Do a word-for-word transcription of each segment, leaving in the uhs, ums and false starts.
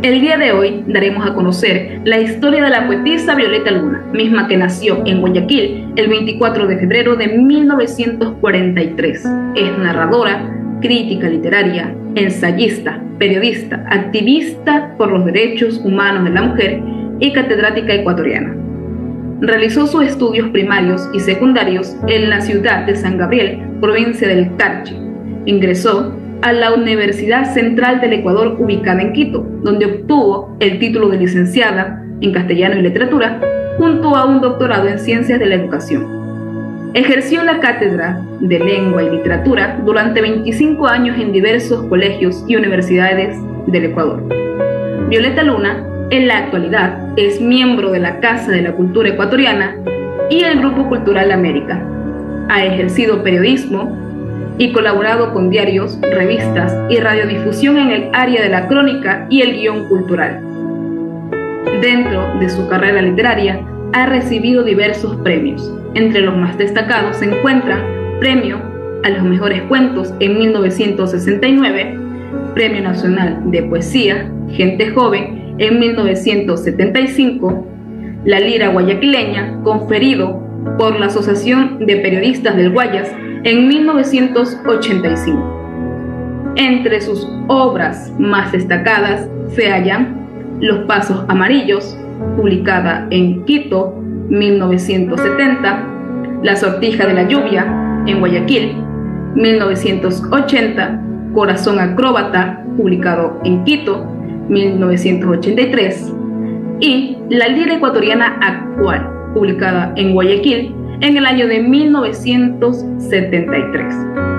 El día de hoy daremos a conocer la historia de la poetisa Violeta Luna, misma que nació en Guayaquil el veinticuatro de febrero de mil novecientos cuarenta y tres. Es narradora, crítica literaria, ensayista, periodista, activista por los derechos humanos de la mujer y catedrática ecuatoriana. Realizó sus estudios primarios y secundarios en la ciudad de San Gabriel, provincia del Carchi. Ingresó a la Universidad Central del Ecuador, ubicada en Quito, donde obtuvo el título de licenciada en Castellano y Literatura, junto a un doctorado en Ciencias de la Educación. Ejerció la cátedra de Lengua y Literatura durante veinticinco años en diversos colegios y universidades del Ecuador. Violeta Luna, en la actualidad, es miembro de la Casa de la Cultura Ecuatoriana y el Grupo Cultural América. Ha ejercido periodismo y colaborado con diarios, revistas y radiodifusión en el área de la crónica y el guión cultural. Dentro de su carrera literaria, ha recibido diversos premios. Entre los más destacados se encuentra Premio a los Mejores Cuentos en mil novecientos sesenta y nueve, Premio Nacional de Poesía Gente Joven en mil novecientos setenta y cinco, la Lira Guayaquileña, conferido por la Asociación de Periodistas del Guayas en mil novecientos ochenta y cinco. Entre sus obras más destacadas se hallan Los Pasos Amarillos, publicada en Quito, mil novecientos setenta, La Sortija de la Lluvia, en Guayaquil, mil novecientos ochenta, Corazón Acróbata, publicado en Quito, mil novecientos ochenta y tres, y La Lira Ecuatoriana Actual, publicada en Guayaquil, en el año de mil novecientos setenta y tres.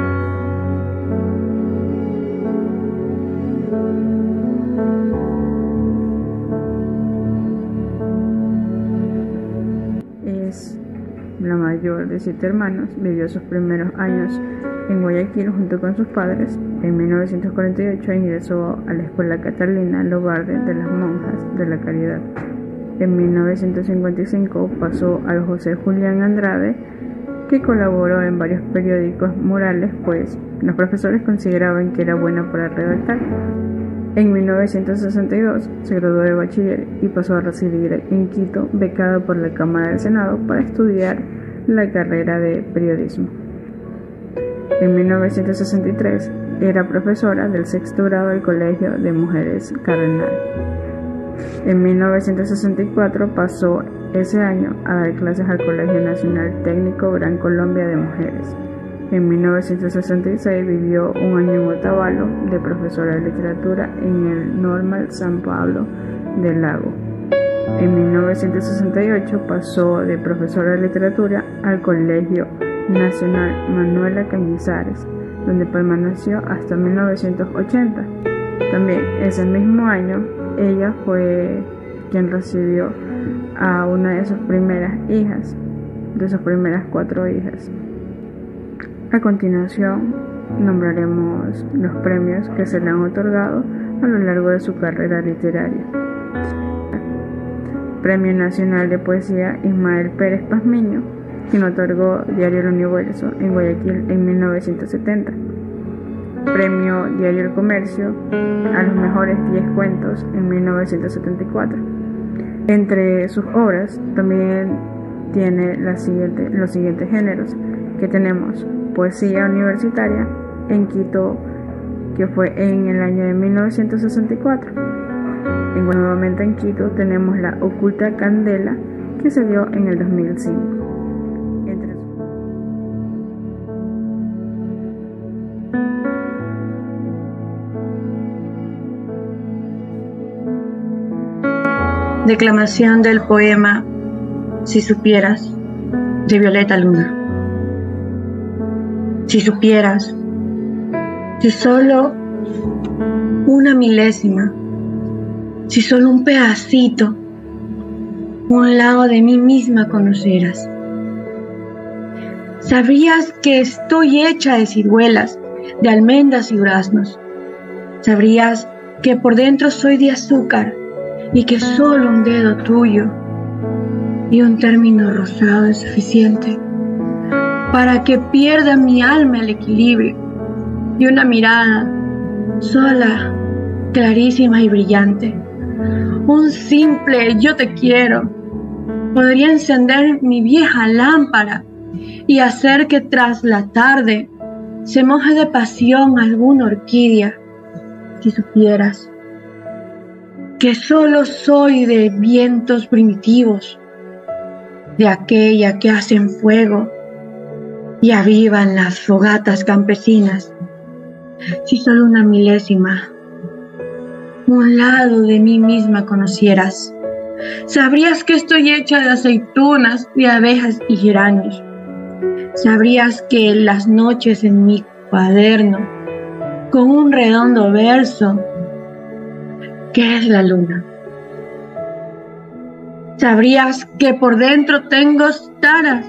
Es la mayor de siete hermanos. Vivió sus primeros años en Guayaquil junto con sus padres. En mil novecientos cuarenta y ocho ingresó a la Escuela Catalina Lobarde de las Monjas de la Caridad. En mil novecientos cincuenta y cinco pasó al José Julián Andrade, que colaboró en varios periódicos murales, pues los profesores consideraban que era buena para redactar. En mil novecientos sesenta y dos se graduó de bachiller y pasó a residir en Quito, becado por la Cámara del Senado para estudiar la carrera de periodismo. En mil novecientos sesenta y tres era profesora del sexto grado del Colegio de Mujeres Cardenal. En mil novecientos sesenta y cuatro pasó ese año a dar clases al Colegio Nacional Técnico Gran Colombia de Mujeres. En mil novecientos sesenta y seis vivió un año en Otavalo de profesora de literatura en el Normal San Pablo del Lago. En mil novecientos sesenta y ocho pasó de profesora de literatura al Colegio Nacional Manuela Cañizares, donde permaneció hasta mil novecientos ochenta. También ese mismo año ella fue quien recibió a una de sus primeras hijas, de sus primeras cuatro hijas. A continuación, nombraremos los premios que se le han otorgado a lo largo de su carrera literaria. Premio Nacional de Poesía Ismael Pérez Pazmiño, quien otorgó Diario El Universo en Guayaquil en mil novecientos setenta. Premio Diario El Comercio a los mejores diez cuentos en mil novecientos setenta y cuatro. Entre sus obras también tiene la siguiente, los siguientes géneros, que tenemos Poesía Universitaria en Quito, que fue en el año de mil novecientos sesenta y cuatro. En, nuevamente en Quito tenemos La Oculta Candela, que se dio en el dos mil cinco. Entre Declamación del poema Si supieras, de Violeta Luna. Si supieras, si solo una milésima, si solo un pedacito, un lado de mí misma conocieras, sabrías que estoy hecha de ciruelas, de almendras y duraznos. Sabrías que por dentro soy de azúcar y que solo un dedo tuyo y un término rosado es suficiente para que pierda mi alma el equilibrio, y una mirada sola, clarísima y brillante Un simple yo te quiero podría encender mi vieja lámpara y hacer que tras la tarde se moje de pasión alguna orquídea. Si supieras que solo soy de vientos primitivos, de aquella que hacen fuego y avivan las fogatas campesinas. Si solo una milésima, un lado de mí misma conocieras, sabrías que estoy hecha de aceitunas, de abejas y geranios. Sabrías que las noches en mi cuaderno, con un redondo verso, ¿qué es la luna? Sabrías que por dentro tengo taras,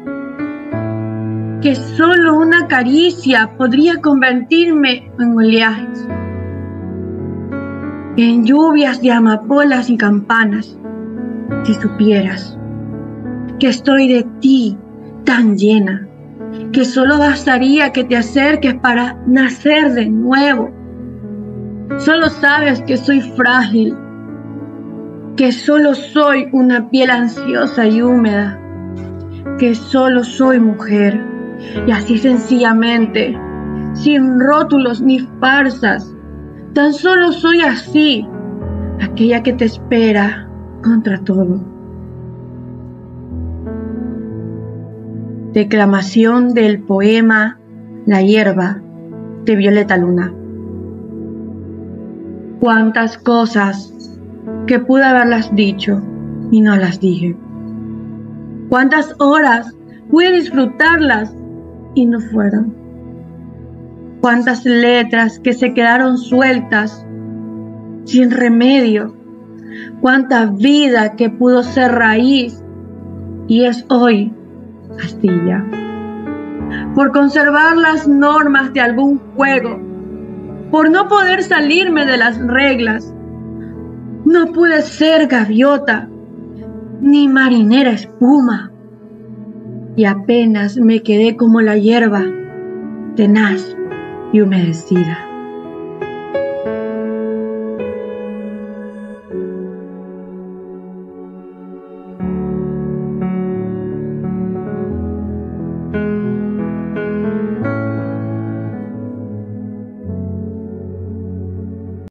que solo una caricia podría convertirme en oleajes, en lluvias de amapolas y campanas. Si supieras que estoy de ti tan llena, que solo bastaría que te acerques para nacer de nuevo. Solo sabes que soy frágil, que solo soy una piel ansiosa y húmeda, que solo soy mujer, y así sencillamente, sin rótulos ni farsas, tan solo soy así, aquella que te espera contra todo. Declamación del poema La hierba de Violeta Luna. Cuántas cosas que pude haberlas dicho y no las dije. Cuántas horas pude disfrutarlas y no fueron. Cuántas letras que se quedaron sueltas sin remedio. Cuánta vida que pudo ser raíz y es hoy astilla. Por conservar las normas de algún juego, por no poder salirme de las reglas, no pude ser gaviota ni marinera espuma, y apenas me quedé como la hierba, tenaz y humedecida.